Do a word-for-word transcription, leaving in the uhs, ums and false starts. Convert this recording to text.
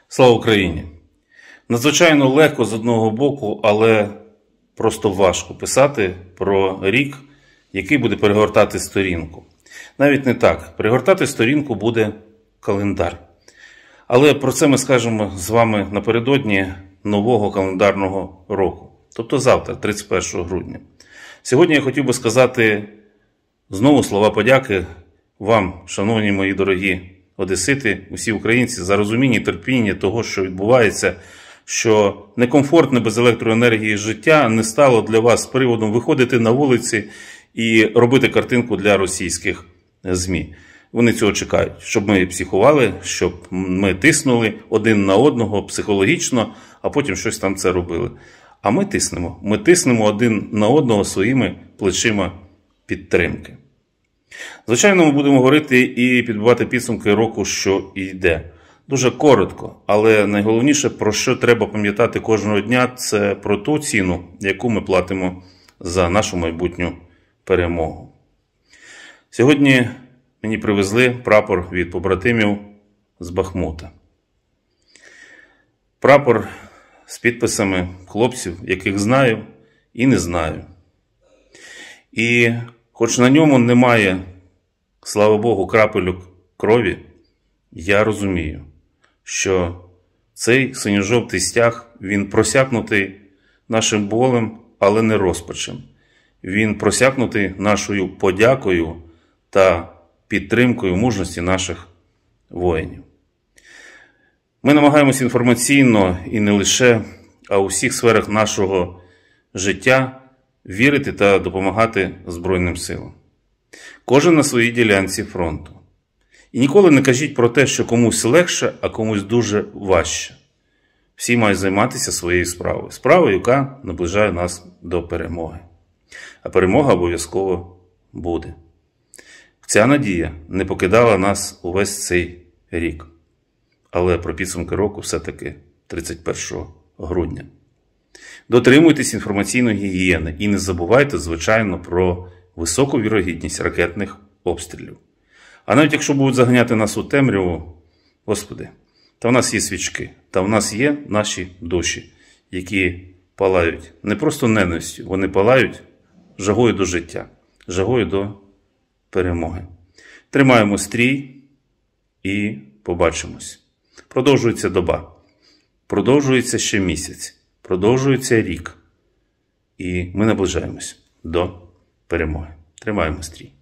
Слава Україні! Надзвичайно легко з одного боку, але просто важко писати про рік, який буде перегортати сторінку. Навіть не так. Перегортати сторінку буде календар. Але про це ми скажемо з вами напередодні нового календарного року. Тобто завтра, тридцять першого грудня. Сьогодні я хотів би сказати знову слова подяки вам, шановні мої дорогі одесити, усі українці, за розуміння і терпіння того, що відбувається, що некомфортне без електроенергії життя не стало для вас приводом виходити на вулиці і робити картинку для російських ЗМІ. Вони цього чекають, щоб ми психували, щоб ми тиснули один на одного психологічно, а потім щось там це робили. А ми тиснемо. Ми тиснемо один на одного своїми плечима підтримки. Звичайно, ми будемо говорити і підбивати підсумки року, що йде. Дуже коротко, але найголовніше, про що треба пам'ятати кожного дня, це про ту ціну, яку ми платимо за нашу майбутню перемогу. Сьогодні мені привезли прапор від побратимів з Бахмута. Прапор з підписами хлопців, яких знаю і не знаю. І хоч на ньому немає, слава Богу, крапельок крові, я розумію, що цей синьо-жовтий стяг, він просякнутий нашим болем, але не розпачем. Він просякнутий нашою подякою та підтримкою мужності наших воїнів. Ми намагаємося інформаційно і не лише, а у всіх сферах нашого життя вірити та допомагати Збройним силам. Кожен на своїй ділянці фронту. І ніколи не кажіть про те, що комусь легше, а комусь дуже важче. Всі мають займатися своєю справою. Справою, яка наближає нас до перемоги. А перемога обов'язково буде. Ця надія не покидала нас увесь цей рік. Але про підсумки року все-таки тридцять першого грудня. Дотримуйтесь інформаційної гігієни і не забувайте, звичайно, про високу вірогідність ракетних обстрілів. А навіть якщо будуть заганяти нас у темряву, Господи, та в нас є свічки, та в нас є наші душі, які палають не просто ненавистю, вони палають жагою до життя, жагою до перемоги. Тримаємо стрій і побачимось. Продовжується доба, продовжується ще місяць, продовжується рік. І ми наближаємось до перемоги. Тримаємо стрій.